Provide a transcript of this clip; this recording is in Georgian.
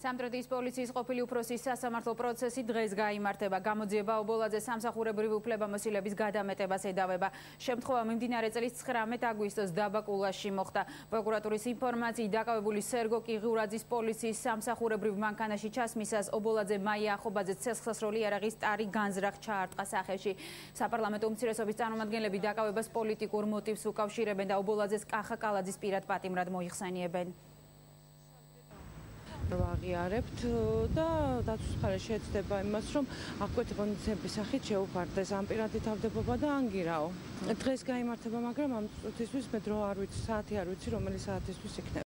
სამტრედიის პოლიციის ყოფილი უფროსის სასამართლო პროცესი დღეს გაიმართება. გამოძიება ობოლაძე სამსახურებრივი უფლებამოსილების გადამეტებას ედავება. შემთხვევა მიმდინარე წლის 19 აგვისტოს დაბაკულაში მოხდა. პროკურატურის ინფორმაციით დაკავებული სერგო კიღურაძის პოლიციის სამსახურებრივ მანქანაში ჩასმისას ობოლაძე მაია ახობაძე ცეცხლსასროლი იარაღის ტარი განზრახ ჩაარტყა სახეში. საპარლამენტო უმცირესობის წარმომადგენლები დაკავებას პოლიტიკურ მოტივს უკავშირებენ და ობოლაძეს კახა კალაძის პირად პატიმრად მოიხსენიებენ. ვაღიარებთ და დაცვის მხარე შეეცდება იმას, რომ აღკვეთი ღონისძიების სახით შეუხარდეს ამ პირადი თავდებობა და ანგირაო. დღეს გაიმართება, მაგრამ ამ წუთისთვის მე დრო არ ვიცი, საათი არ ვიცი, რომელი საათისთვის იქნება.